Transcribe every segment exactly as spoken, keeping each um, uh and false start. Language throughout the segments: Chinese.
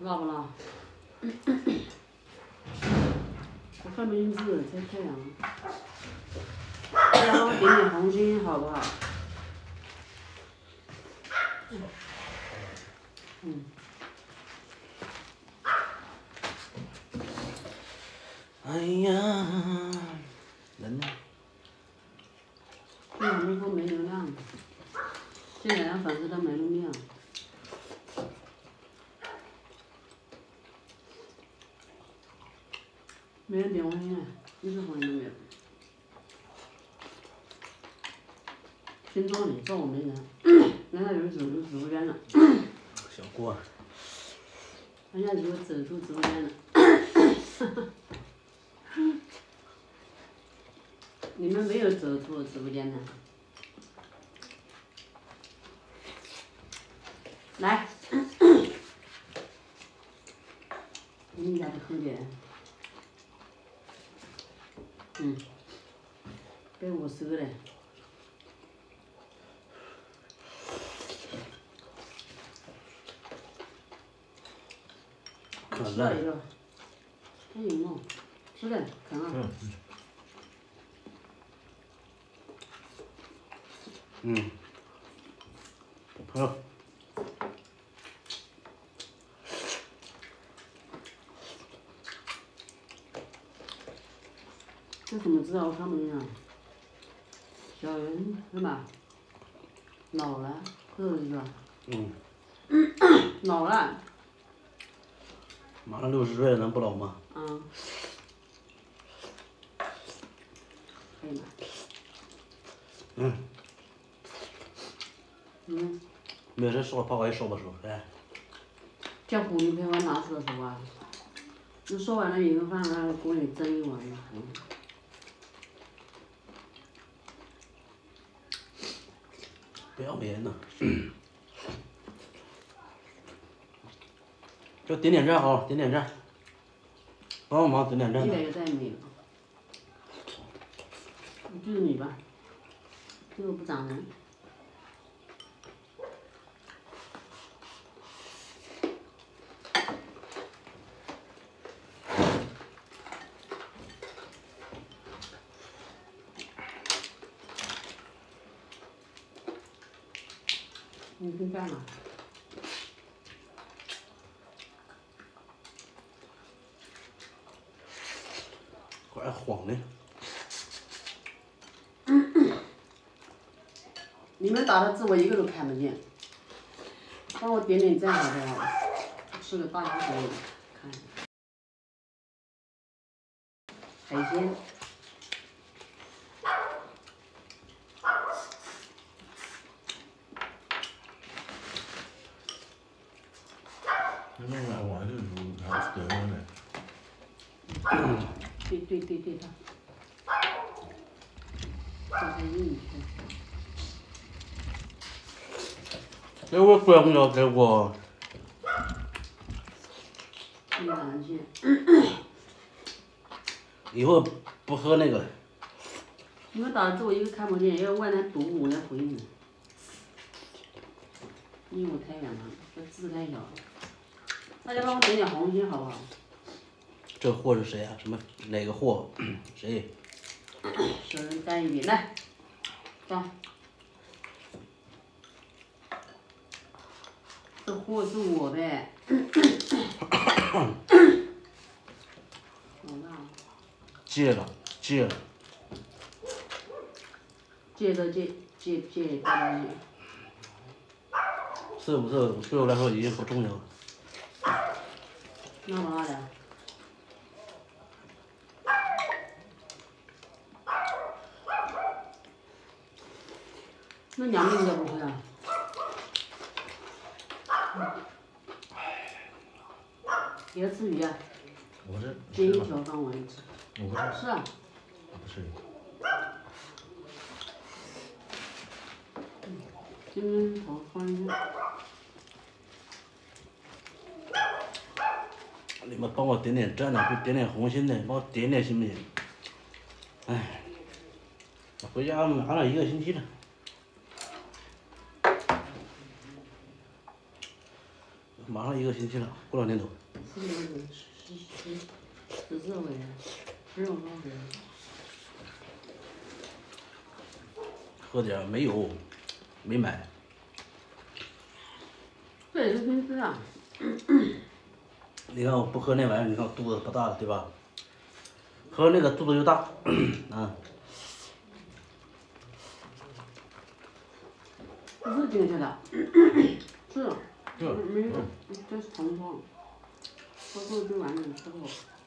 辣不辣？我看名字才太阳。然后点点红心好不好？嗯。 哎呀，人呢？ 这两微博没流量，这两个粉丝都没流量。没人点红心啊，一个红心都没有。听说你说我没人，人家有人走出直播间了。 小郭。 人家有走出直播间了。你们没有走出直播间呢？来，你们家的喝点。嗯，给五十个嘞。 可吃了一个，还有吗？吃的，看啊。 嗯。嗯。好。 这怎么知道我看不见啊？小人是吧？老了，喝了是吧？ 嗯。 老了。 马上六十岁了，能不老吗？ 嗯。可以吗？ 嗯。 嗯。 没事说，怕我也说不出来。 叫姑娘陪我拿出来说啊。你说完了以后，放在锅里蒸一碗。嗯。 不要脸呐！就点点赞好，点点赞，帮帮忙点点赞。 一百个赞没有。就是你吧，这个不长人。你去干嘛？ 快晃呢！ 你们打的字我一个都看不见，帮我点点赞好不好？吃个大鸭腿，看。海鲜。 你弄来玩的时候还是得了嘞。 对对对对，它。这是硬的。 给我关了，给我。 你打上去。 以后不喝那个。 你们打的字我一个看不见，要往那读我来回你。因为我太远了，这字太小了。大家帮我点点红心好不好？ 这货是谁啊？什么哪个货？谁？ 小人干一笔来，上。这货是我呗。 戒了，戒了。 戒的戒，戒戒干干净。 是不是对我来说已经不重要了？ 那么辣的？那凉面你也不会啊？也吃鱼啊？ 我这。 煎一条放碗里吃。 我不是。 是啊。 不是。 今天好欢迎。 你们帮我点点赞的，点点红心的，帮我点点行不行？哎，我回家忙了一个星期了。 马上一个星期了，过两天走。 十几个十十十四回来，十五号回来。 喝点没有，没买。 这也是平时啊。 你看我不喝那玩意儿，你看我肚子不大了，对吧？喝那个肚子就大，啊。 不是今天的，是，没有，这是重装，喝过就完了，吃过。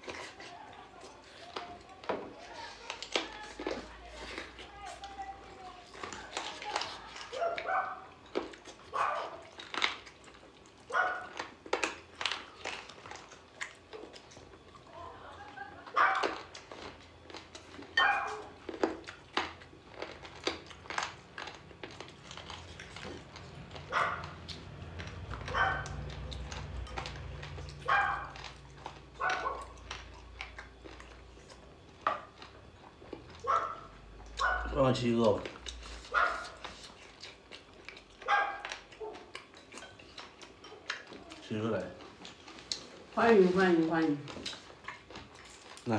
让七个吧。七个来。 欢迎欢迎欢迎。 来，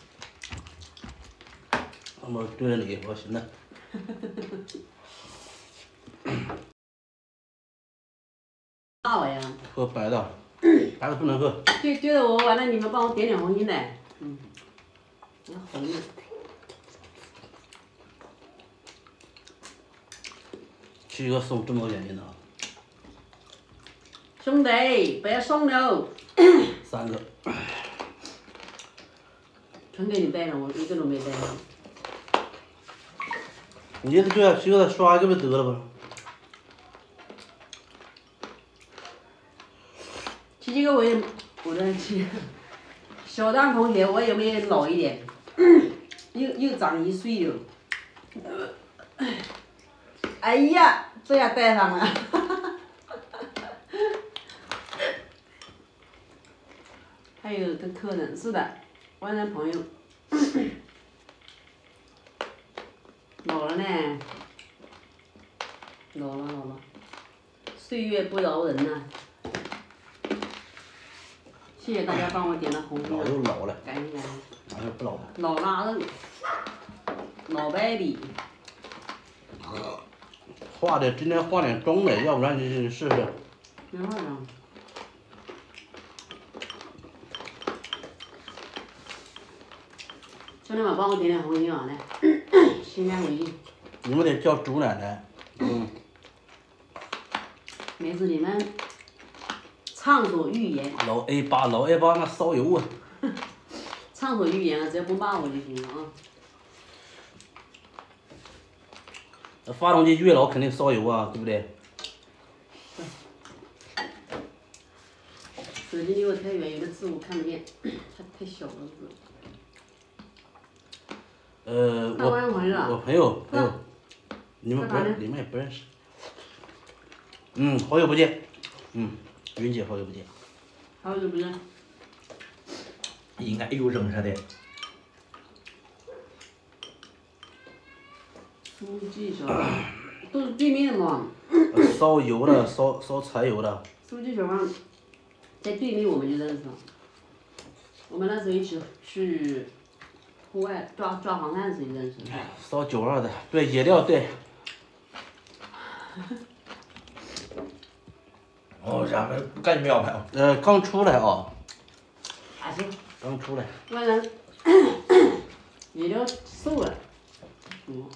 我们对着你，我寻思。 大了呀。 喝白的，白的不能喝。 对对着我，完了你们帮我点点红心来。嗯。那红的。 七个送这么多点心的啊？ 兄弟，不要送喽。 三个。 全给你带上，我一个都没带上。 你这对啊，七个再刷一个不得了吧？ 七个我也，我的去，小张同学我有没有老一点？又又长一岁了。哎呀，这下带上了。还有个客人，是的，我那朋友老了呢，老了老了，岁月不饶人呐、谢谢大家帮我点的红心， 老又老了， 感谢感谢。 哪有不老的？ 老腊肉，老白里。 画的今天画点中的，要不然你试试。 没画上。兄弟们，帮我点点红心啊！来，新年回去。 你们得叫祖奶奶。嗯。 没事，你们畅所欲言。 老 A 八，老 A 八那烧油啊。 畅所欲言啊，只要不骂我就行了啊。 发动机越老肯定烧油啊，对不对？ 手机离我太远，有的字我看不见，它太小了字。 呃，我我朋友朋友，你们不认，你们也不认识。嗯，好久不见。嗯，云姐好久不见。 好久不见。 应该有认识的。 书记小胖，都是对面嘛。 烧油的，烧烧柴油的。 书记小胖，在对面我们就认识了。我们那时候一起去户外抓抓黄鳝时就认识了。 烧九二的，对野料对。 哦，咱们干苗牌哦。 呃，刚出来啊。 还行。 刚出来。 完了，野料瘦了。嗯。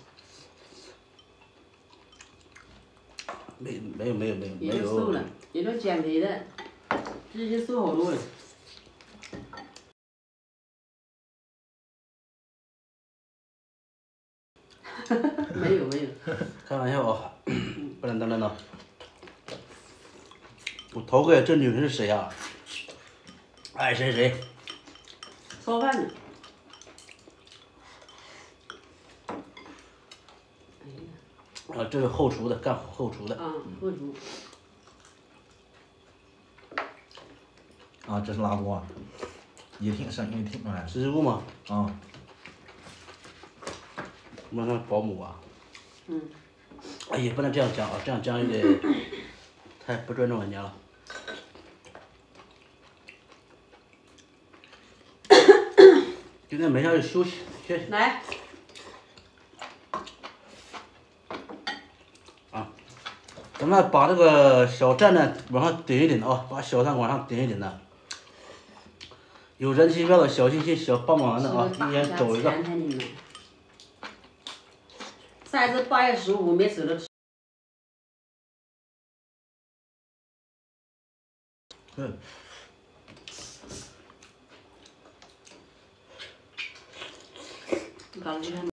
没没有没有没有没有。 也都瘦了，也都减肥的，最近瘦好多了。没有没有。 开玩笑啊，不然等等等。我头个这女人是谁呀？爱谁谁。 烧饭呢。 啊，这是后厨的，干后厨的。 啊，后厨。 啊，这是哪个啊？也挺声音挺软。 师傅嘛。 啊。 我们那保姆啊。 嗯。 哎呀，不能这样讲啊，这样讲有点太不尊重人家了。 今天没下去休息歇歇。 来。 啊，咱们把这个小站呢往上顶一顶啊，把小站往上顶一顶的。有人气票的小心心、小帮忙的啊，一人走一个。 上一次八月十五没收的。 嗯。 搞得